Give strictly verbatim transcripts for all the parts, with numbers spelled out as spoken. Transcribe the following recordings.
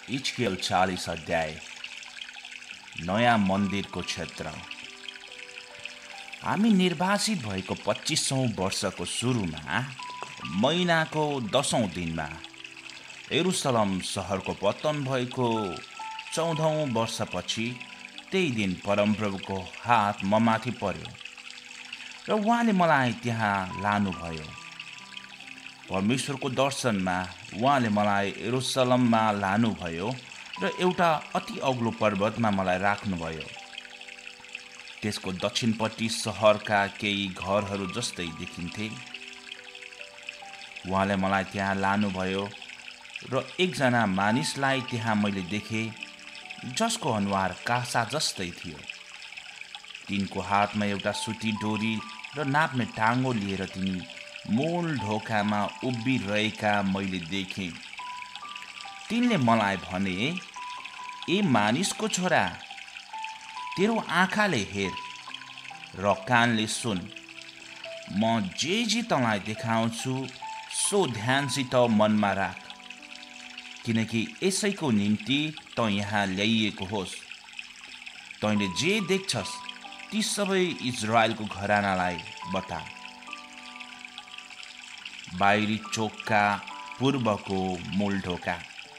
इजकियल चालीस अध्याय नयाँ मन्दिरको क्षेत्र। हामी निर्वासित भएको पच्चिसौँ वर्षको सुरुमा महिनाको दसौँ दिनमा यरुशलेम सहरको पतन भएको चौधौँ वर्षपछि त्यही दिन परमप्रभुको हात ममाथि पर्यो र उहाँले मलाई त्यहाँ लानुभयो। परमेश्वरको दर्शनमा उहाँले मलाई यरुशलेममा लानुभयो र एउटा अति अग्लो पर्वतमा मलाई राख्नुभयो। त्यसको दक्षिणपट्टि सहरका केही घरहरू जस्तै देखिन्थे। उहाँले मलाई त्यहाँ लानुभयो र एकजना मानिसलाई त्यहाँ मैले देखेँ, जसको अनुहार कासा जस्तै थियो। तिनको हातमा एउटा सुती डोरी र नाप्ने टाङ्गो लिएर तिनी मूल ढोकामा उभिरहेका मैले देखेँ। तिनले मलाई भने, ए मानिसको छोरा, तेरो आँखाले हेर र कानले सुन। म जे जे तँलाई देखाउँछु सो ध्यानसित मनमा राख, किनकि यसैको निम्ति तँ यहाँ ल्याइएको होस्। तैँले जे देख्छस् ती सबै इजरायलको घरानालाई बता। बाहिरी चोकका पूर्वको मूल ढोका।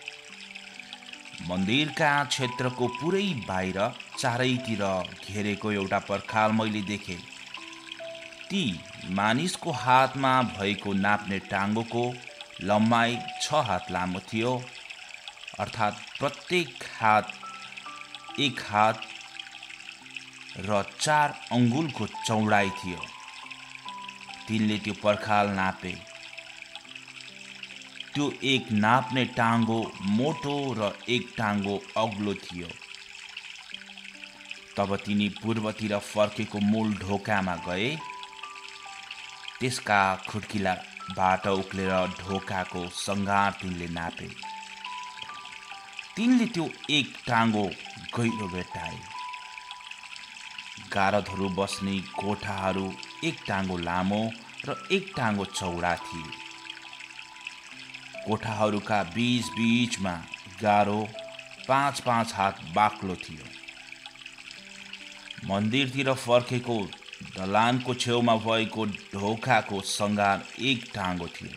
मन्दिरका क्षेत्रको पुरै बाहिर चारैतिर घेरेको एउटा पर्खाल मैले देखेँ। ती मानिसको हातमा भएको नाप्ने टाङ्गोको लम्बाइ छ हात लामो थियो, अर्थात् प्रत्येक हात एक हात र चार अङ्गुलको चौडाइ थियो। तिनले त्यो पर्खाल नापे। त्यो एक नाप्ने टाङ्गो मोटो र एक टाङ्गो अग्लो थियो। तब तिनी पूर्वतिर फर्केको मूल ढोकामा गए। त्यसका खुड्किलाबाट उक्लेर ढोकाको सङ्घार तिनले नापे। तिनले त्यो एक टाङ्गो गहिरो भेट्टाए। गारदहरू बस्ने कोठाहरू एक टाङ्गो लामो र एक टाङ्गो चौडा थिए। कोठाहरूका बीच बीचमा गारो पाँच पाँच हात बाक्लो थियो। मन्दिरतिर फर्केको दलानको छेउमा भएको ढोकाको सङ्घार एक टाङ्गो थियो।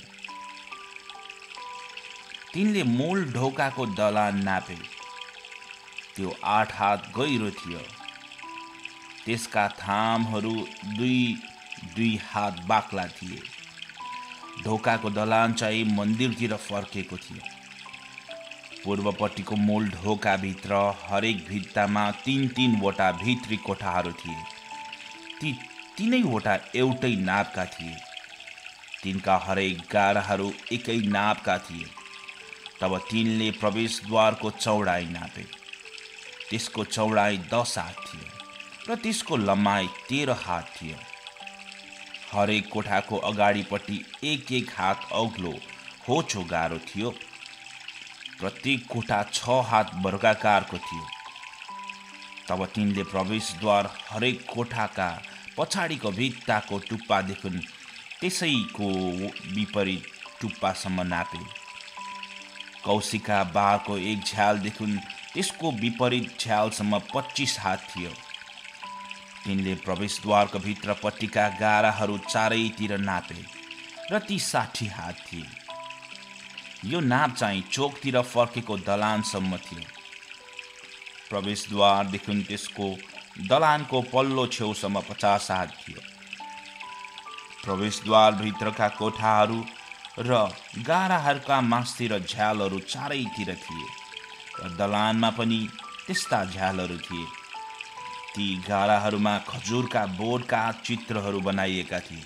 तिनले मूल ढोकाको दलान नापे। त्यो आठ हात गहिरो थियो। त्यसका थामहरू दुई दुई हात बाक्ला थिए। ढोकाको दलान चाहिँ मन्दिरतिर फर्केको थियो। पूर्वपट्टिको मूल ढोकाभित्र हरेक भित्तामा तीन तीनवटा भित्री कोठाहरू थिए। ती तीनैवटा एउटै नापका थिए। तिनका हरेक गाराहरू एकै नापका थिए। तब तिनले प्रवेशद्वारको चौडाइ नापे। त्यसको चौडाइ दस हात थियो र त्यसको लम्बाइ तेह्र हात थियो। हरेक कोठाको अगाडिपट्टि एक एक हात अग्लो होचो गारो थियो। प्रत्येक कोठा छ हात वर्गाकारको थियो। तब तिनले प्रवेशद्वार हरेक कोठाका पछाडिको भित्ताको टुप्पादेखि त्यसैको विपरीत टुप्पासम्म नापे। कौशिका बारको एक झ्यालदेखि त्यसको विपरीत झ्यालसम्म पच्चिस हात थियो। तिनले प्रवेशद्वारको भित्रपट्टिका गाराहरू चारैतिर नापे र ती साठी हात थिए। यो नाप चाहिँ चोकतिर फर्केको दलानसम्म थियो। प्रवेशद्वारदेखि त्यसको दलानको पल्लो छेउसम्म पचास हात थियो। प्रवेशद्वारभित्रका कोठाहरू र गाराहरूका मास्तिर झ्यालहरू चारैतिर थिए र दलानमा पनि त्यस्ता झ्यालहरू थिए। ती गाराहरूमा खजुरका बोटका चित्रहरू बनाइएका थिए।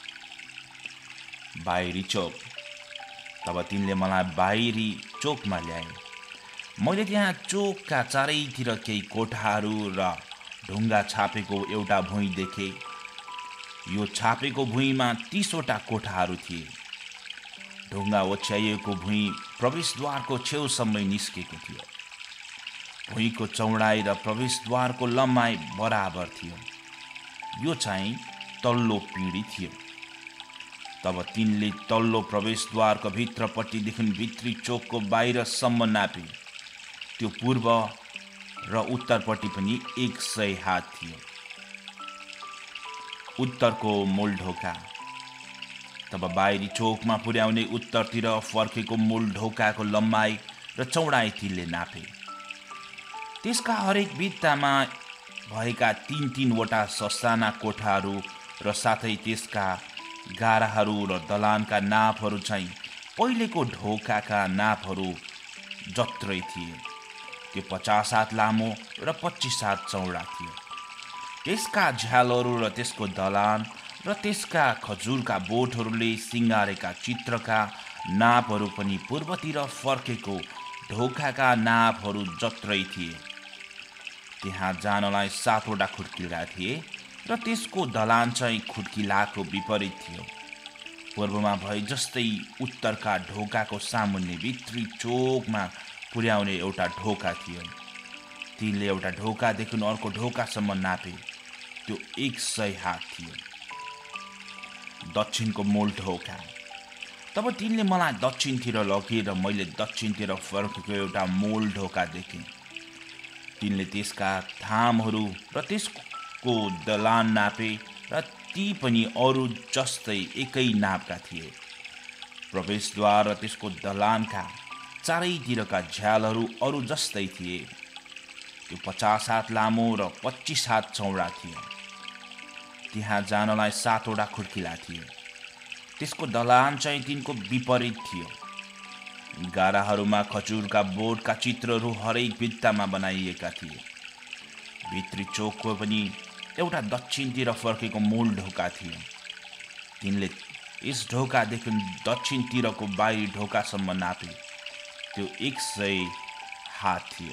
बाहिरी चोक। तब तिनले मलाई बाहिरी चोकमा ल्याए। मैले त्यहाँ चोकका चारैतिर केही कोठाहरू र ढुङ्गा छापेको एउटा भुइँ देखेँ। यो छापेको भुइँमा तीसवटा कोठाहरू थिए। ढुङ्गा ओछ्याइएको भुइँ प्रवेशद्वारको छेउसम्मै निस्केको थियो। भुइँको चौडाइ र प्रवेशद्वारको लम्बाइ बराबर थियो। यो चाहिँ तल्लो पिँढी थियो। तब तिनले तल्लो प्रवेशद्वारको भित्रपट्टिदेखि भित्री चोकको बाहिरसम्म नापे। त्यो पूर्व र उत्तरपट्टि पनि एक सय हात थियो। उत्तरको मूल ढोका। तब बाहिरी चोकमा पुर्याउने उत्तरतिर फर्केको मूल ढोकाको लम्बाइ र चौडाइ तिनले नापे। त्यसका हरेक भित्तामा भएका तीन तीनवटा ससाना कोठाहरू र साथै त्यसका गाराहरू र दलानका नापहरू चाहिँ पहिलेको ढोकाका नापहरू जत्रै थिए। त्यो पचास हात लामो र पच्चिस हात चौडा थियो। त्यसका झ्यालहरू र त्यसको दलान र त्यसका खजुरका बोटहरूले सिँगारेका चित्रका नापहरू पनि पूर्वतिर फर्केको ढोकाका नापहरू जत्रै थिए। त्यहाँ जानलाई सातवटा खुड्किला थिए र त्यसको दलान चाहिँ खुड्किलाको विपरीत थियो। पूर्वमा भए जस्तै उत्तरका ढोकाको सामुन्ने भित्री चोकमा पुर्याउने एउटा ढोका थियो। तिनले एउटा ढोकादेखि अर्को ढोकासम्म नापे। त्यो एक सय हात थियो। दक्षिणको मूल ढोका। तब तिनले मलाई दक्षिणतिर लगेर मैले दक्षिणतिर फर्केको एउटा मूल ढोका देखेँ। तिनले त्यसका थामहरू र त्यसको दलान नापे र ती पनि अरू जस्तै एकै नापका थिए। प्रवेशद्वार र त्यसको दलानका चारैतिरका झ्यालहरू अरू जस्तै थिए। त्यो पचास हात लामो र पच्चिस हात चौडा थियो। त्यहाँ जानलाई सातवटा खुड्किला थिए। त्यसको दलान चाहिँ तिनको विपरीत थियो। गाराहरूमा खजुरका बोटका चित्रहरू हरेक भित्तामा बनाइएका थिए। भित्री चोकको पनि एउटा दक्षिणतिर फर्केको मूल ढोका थियो। तिनले यस ढोकादेखि दक्षिणतिरको बाहिरी ढोकासम्म नापे। त्यो एक सय हात थियो।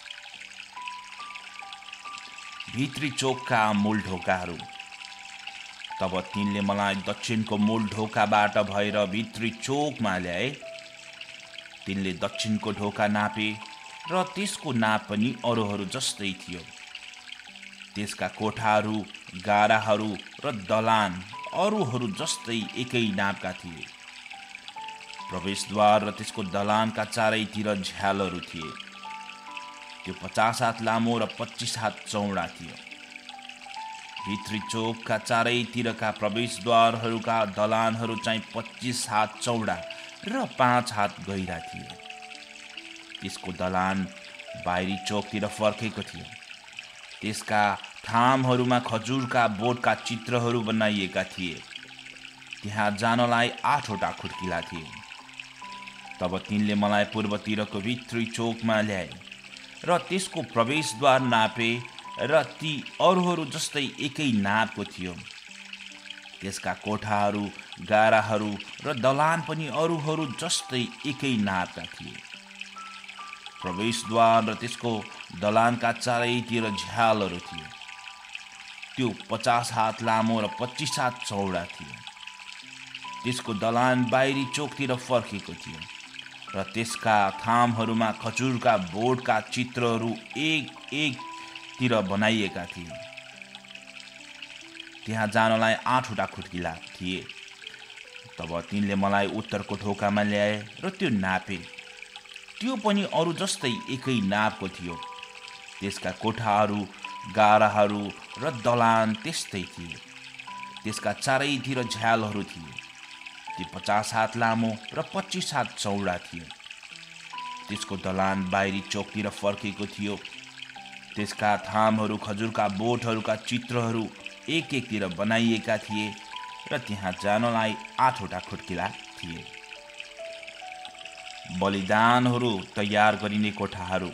भित्री चोकका मूल ढोकाहरू। तब तिनले मलाई दक्षिणको मूल ढोकाबाट भएर भित्री चोकमा ल्याए। तिनले दक्षिणको ढोका नापे र त्यसको नाप पनि अरूहरू जस्तै थियो। त्यसका कोठाहरू, गाराहरू र दलान अरूहरू जस्तै एकै नापका थिए। प्रवेशद्वार र त्यसको दलानका चारैतिर झ्यालहरू थिए। त्यो पचास हात लामो र पच्चिस हात चौडा थियो। भित्री चोकका चारैतिरका प्रवेशद्वारहरूका दलानहरू चाहिँ पच्चिस हात चौडा र पाँच हात गहिरा थिए। त्यसको दलान बाहिरी चोकतिर फर्केको थियो। त्यसका थामहरूमा खजुरका बोटका चित्रहरू बनाइएका थिए। त्यहाँ जानलाई आठवटा खुड्किला थिए। तब तिनले मलाई पूर्वतिरको भित्री चोकमा ल्याए र त्यसको प्रवेशद्वार नापे र ती अरूहरू जस्तै एकै नापको थियो। त्यसका कोठाहरू, गाराहरू र दलान पनि अरूहरू जस्तै एकै नापका थिए। प्रवेशद्वार र त्यसको दलानका चारैतिर झ्यालहरू थिए। त्यो पचास हात लामो र पच्चिस हात चौडा थियो। त्यसको दलान बाहिरी चोकतिर फर्केको थियो र त्यसका थामहरूमा खजुरका बोटका चित्रहरू एक एकतिर बनाइएका थिए। त्यहाँ जानलाई आठवटा खुड्किला थिए। तब तिनले मलाई उत्तरको ढोकामा ल्याए र त्यो नापे। त्यो पनि अरू जस्तै एकै नापको थियो। त्यसका कोठाहरू, गाराहरू र दलान त्यस्तै थिए। त्यसका चारैतिर झ्यालहरू थिए। ती पचास हात लामो र पच्चिस हात चौडा थियो। त्यसको दलान बाहिरी चोकतिर फर्केको थियो। त्यसका थामहरू खजुरका बोटहरूका चित्रहरू एक एकतिर बनाइएका थिए र त्यहाँ जानलाई आठवटा खुड्किला थिए। बलिदानहरू तयार गरिने कोठाहरू।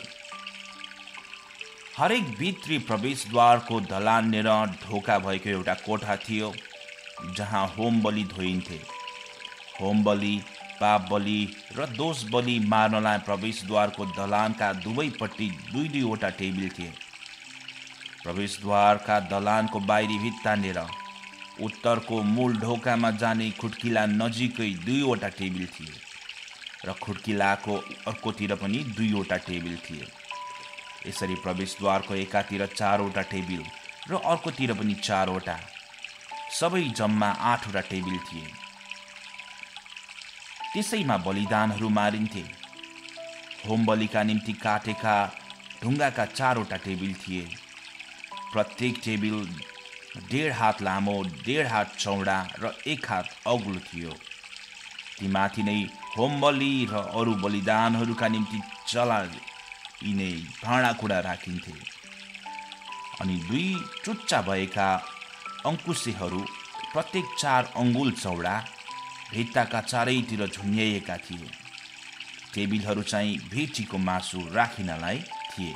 हरेक भित्री प्रवेशद्वारको दलाननेर ढोका भएको एउटा कोठा थियो जहाँ होम बलि धोइन्थे। होम बलि, पाप बलि र दोष बलि मार्नलाई प्रवेशद्वारको दलानका दुवैपट्टि दुई दुईवटा टेबिल थिए। प्रवेशद्वारका दलानको बाहिरी भित्तानेर उत्तरको मूल ढोकामा जाने खुड्किला नजिकै दुईवटा टेबिल थिए र खुड्किलाको अर्कोतिर पनि दुईवटा टेबिल थिए। यसरी प्रवेशद्वारको एकातिर चारवटा टेबिल र अर्कोतिर पनि चारवटा, सबै जम्मा आठवटा टेबिल थिए। त्यसैमा बलिदानहरू मारिन्थे। होमबलिका निम्ति काटेका ढुङ्गाका चारवटा टेबिल थिए। प्रत्येक टेबिल डेढ हात लामो, डेढ हात चौडा र एक हात अग्लो थियो। तीमाथि नै होमबलि र अरू बलिदानहरूका निम्ति चलाइने भाँडाकुँडा राखिन्थे। अनि दुई चुच्चा भएका अङ्कुशेहरू प्रत्येक चार अङ्गुल चौडा भित्ताका चारैतिर झुन्याइएका थिए। टेबिलहरू चाहिँ भेटीको मासु राखिनलाई थिए।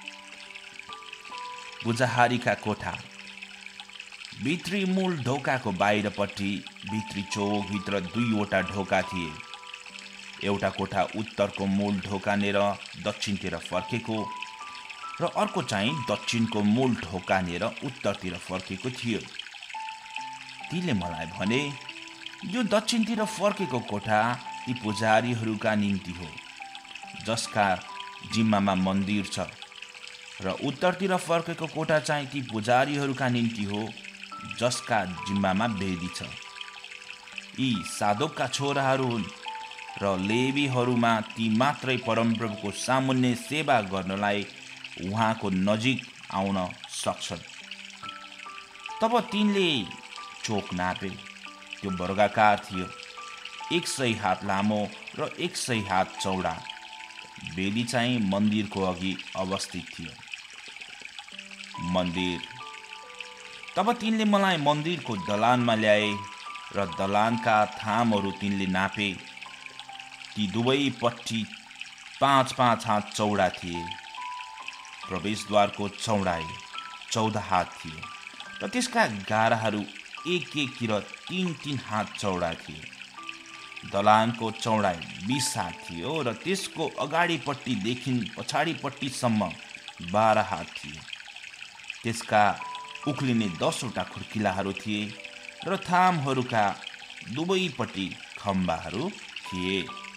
बुझाहारीका कोठा। भित्री मूल ढोकाको बाहिरपट्टि भित्री चौकभित्र दुईवटा ढोका थिए। एउटा कोठा उत्तरको मूल ढोकानेर दक्षिणतिर फर्केको र अर्को चाहिँ दक्षिणको मूल ढोकानेर उत्तरतिर फर्केको थियो। तीले मलाई भने, यो दक्षिणतिर फर्केको कोठा ती पुजारीहरूका निम्ति हो जसका जिम्मामा मन्दिर छ, र उत्तरतिर फर्केको कोठा चाहिँ ती पुजारीहरूका निम्ति हो जसका जिम्मामा वेदी छ। यी सादोकका छोराहरू हुन् र लेवीहरूमा ती मात्रै परमप्रभुको सामुन्ने सेवा गर्नलाई उहाँको नजिक आउन सक्छन्। तब तिनले चोक नापे। त्यो वर्गाकार थियो, एक सय हात लामो र एक सय हात चौडा। वेदी चाहिँ मन्दिरको अघि अवस्थित थियो। मन्दिर। तब तिनले मलाई मन्दिरको दलानमा ल्याए र दलानका थामहरू तिनले नापे। ती दुवैपट्टि पाँच पाँच हात चौडा थिए। प्रवेशद्वारको चौडाइ चौध हात थियो र त्यसका गाराहरू एक एकतिर तीन तीन हात चौडा थिए। दलानको चौडाइ बीस हात थियो र त्यसको अगाडिपट्टिदेखि पछाडिपट्टिसम्म बाह्र हात थिए। त्यसका उक्लिने दसवटा खुर्किलाहरू थिए र थामहरूका दुवैपट्टि खम्बाहरू थिए।